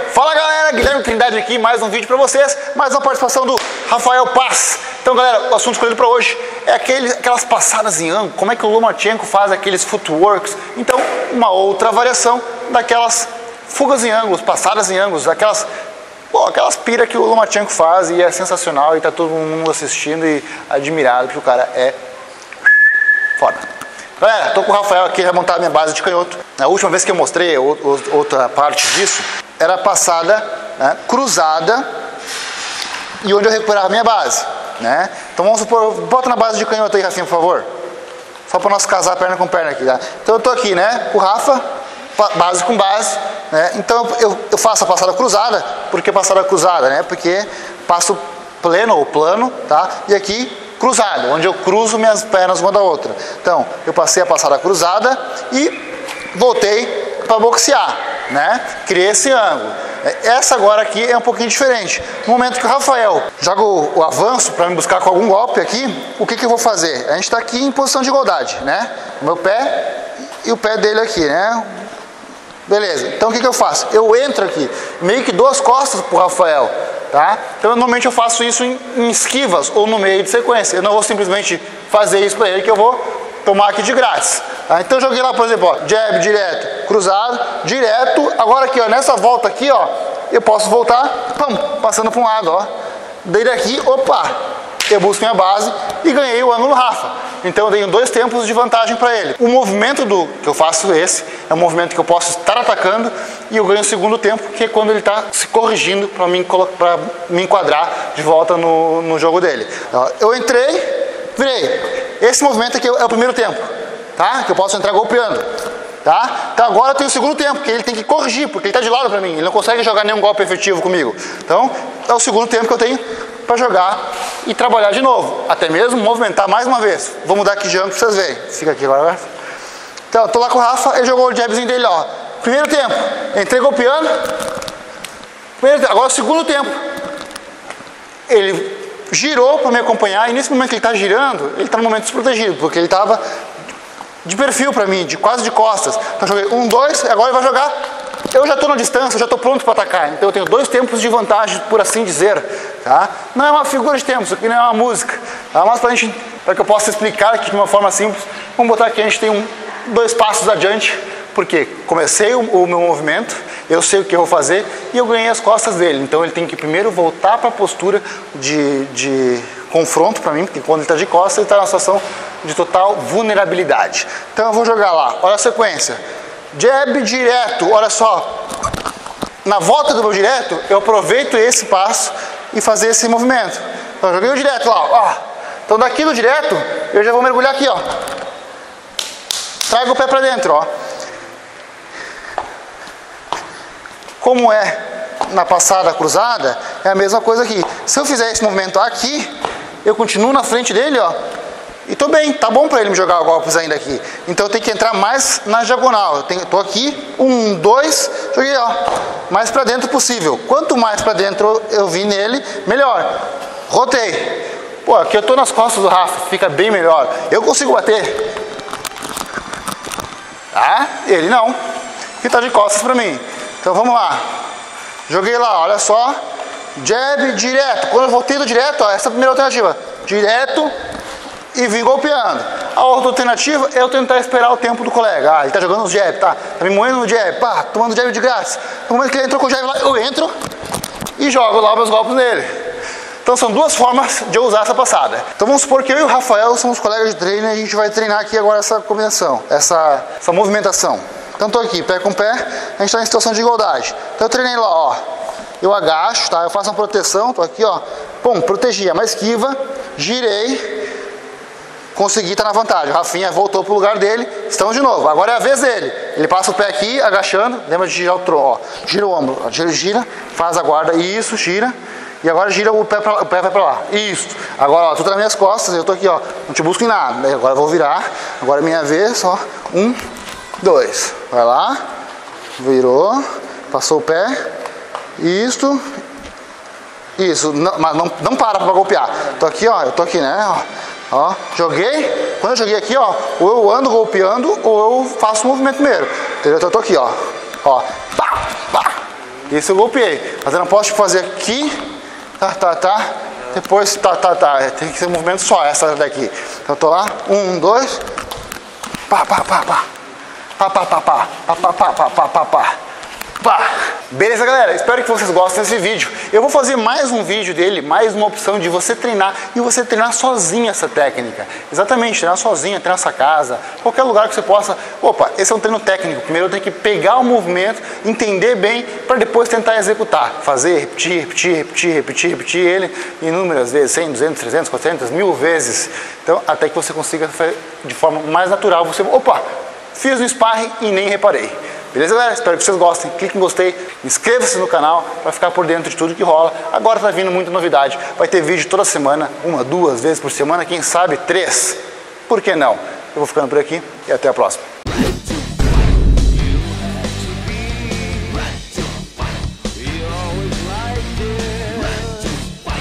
Fala galera, Guilherme Trindade aqui, mais um vídeo pra vocês, mais uma participação do Rafael Paz. Então galera, o assunto escolhido pra hoje é aquelas passadas em ângulo, como é que o Lomachenko faz aqueles footworks. Então, uma outra variação daquelas fugas em ângulos, passadas em ângulos, aquelas pira que o Lomachenko faz e é sensacional e tá todo mundo assistindo e admirado, porque o cara é foda. Galera, tô com o Rafael aqui, vai montar a minha base de canhoto. A última vez que eu mostrei outra parte disso, era passada, né, cruzada, e onde eu recuperava a minha base, né? Então vamos supor, bota na base de canhoto aí, Rafinha, por favor. Só para nós casar perna com perna aqui, tá? Então eu tô aqui, né, com o Rafa, base com base, né? Então eu faço a passada cruzada. Por que passada cruzada, né? Porque passo pleno ou plano, tá? E aqui cruzado, onde eu cruzo minhas pernas uma da outra. Então, eu passei a passada cruzada e voltei para boxear, né? Criei esse ângulo. Essa agora aqui é um pouquinho diferente. No momento que o Rafael joga o avanço para me buscar com algum golpe aqui, o que eu vou fazer? A gente está aqui em posição de igualdade, né? O meu pé e o pé dele aqui, né? Beleza, então o que eu faço? Eu entro aqui, meio que dou as costas pro Rafael, tá? Então normalmente eu faço isso em esquivas ou no meio de sequência. Eu não vou simplesmente fazer isso para ele que eu vou tomar aqui de grátis, tá? Então eu joguei lá, por exemplo, ó, jab direto, cruzado, direto. Agora aqui, ó, nessa volta aqui, ó, eu posso voltar, pam, passando para um lado, ó. Daí daqui, opa, eu busco minha base e ganhei o ângulo Rafa. Então eu tenho 2 tempos de vantagem para ele. O movimento que eu faço é um movimento que eu posso estar atacando e eu ganho o segundo tempo, que é quando ele está se corrigindo para me enquadrar de volta no jogo dele. Eu entrei, virei. Esse movimento aqui é o primeiro tempo, tá? Que eu posso entrar golpeando, tá? Então agora eu tenho o segundo tempo, que ele tem que corrigir, porque ele está de lado para mim, ele não consegue jogar nenhum golpe efetivo comigo. Então é o segundo tempo que eu tenho para jogar e trabalhar de novo, até mesmo movimentar mais uma vez. Vou mudar aqui de ângulo para vocês verem. Fica aqui agora. Então, eu tô lá com o Rafa, ele jogou o jabzinho dele, ó. Primeiro tempo, entrei golpeando. Agora o segundo tempo. Ele girou para me acompanhar e nesse momento que ele está girando, ele está no momento desprotegido, porque ele estava de perfil para mim, quase de costas. Então, joguei 1, 2, agora ele vai jogar. Eu já estou na distância, já estou pronto para atacar. Então eu tenho 2 tempos de vantagem, por assim dizer, tá? Não é uma figura de tempo, isso aqui não é uma música, tá? Mas para que eu possa explicar aqui de uma forma simples, vamos botar aqui, a gente tem 2 passos adiante, porque comecei o meu movimento, eu sei o que eu vou fazer e eu ganhei as costas dele. Então ele tem que primeiro voltar para a postura de confronto para mim, porque quando ele está de costas, ele está numa situação de total vulnerabilidade. Então eu vou jogar lá, olha a sequência. Jab direto, olha só, na volta do meu direto, eu aproveito esse passo e fazer esse movimento. Então, eu joguei o direto lá, ó. Então daqui do direto, eu já vou mergulhar aqui, ó. Trago o pé pra dentro, ó. Como é na passada cruzada, é a mesma coisa aqui. Se eu fizer esse movimento aqui, eu continuo na frente dele, ó. E tô bem, tá bom para ele me jogar golpes ainda aqui. Então eu tenho que entrar mais na diagonal. Tô aqui, 1, 2, joguei, ó, mais para dentro possível. Quanto mais para dentro eu vim nele, melhor. Rotei. Pô, aqui eu tô nas costas do Rafa, fica bem melhor. Eu consigo bater. Tá? Ele não. Porque tá de costas para mim. Então vamos lá. Joguei lá, olha só. Jab direto. Quando eu voltei do direto, ó, essa é a primeira alternativa. Direto. E vim golpeando. A outra alternativa é eu tentar esperar o tempo do colega. Ah, ele tá jogando os jab, tá me moendo no jab, pá, tomando jab de graça. No momento que ele entrou com o jab lá, eu entro e jogo lá meus golpes nele. Então são 2 formas de eu usar essa passada. Então vamos supor que eu e o Rafael somos colegas de treino e a gente vai treinar aqui agora essa combinação, essa movimentação. Então tô aqui, pé com pé, a gente tá em situação de igualdade. Então eu treinei lá, ó. Eu agacho, tá? Eu faço uma proteção, tô aqui, ó. Pum, protegi, uma esquiva, girei. Consegui estar na vantagem. O Rafinha voltou pro lugar dele. Estamos de novo. Agora é a vez dele. Ele passa o pé aqui, agachando. Lembra de girar o tronco, ó. Gira o ombro. Gira, faz a guarda. Isso, gira. E agora gira o pé vai pra lá. Isso. Agora, ó, tu tá nas minhas costas. Eu tô aqui, ó. Não te busco em nada. Agora eu vou virar. Agora é minha vez, ó. 1, 2. Vai lá. Virou. Passou o pé. Isso. Isso. Não, mas não para pra golpear. Tô aqui, ó. Eu tô aqui, né? Ó. Ó, joguei, quando eu joguei aqui, ó, ou eu ando golpeando ou eu faço o movimento primeiro, entendeu? Então eu tô aqui, ó, pá, pá, Esse eu golpeei. Mas eu não posso fazer aqui, depois, tem que ser um movimento só, essa daqui. Então eu tô lá, 1, 2, pá. Beleza, galera? Espero que vocês gostem desse vídeo. Eu vou fazer mais um vídeo dele, mais uma opção de você treinar e você treinar sozinho essa técnica. Exatamente, treinar sozinho, treinar essa casa, qualquer lugar que você possa. Opa, esse é um treino técnico. Primeiro eu tenho que pegar o movimento, entender bem, para depois tentar executar. Fazer, repetir ele inúmeras vezes, 100, 200, 300, 400, 1000 vezes. Então, até que você consiga fazer de forma mais natural. Você, opa, fiz no sparring e nem reparei. Beleza, galera? Espero que vocês gostem. Clique em gostei, inscreva-se no canal para ficar por dentro de tudo que rola. Agora tá vindo muita novidade. Vai ter vídeo toda semana, 1, 2 vezes por semana, quem sabe 3. Por que não? Eu vou ficando por aqui e até a próxima.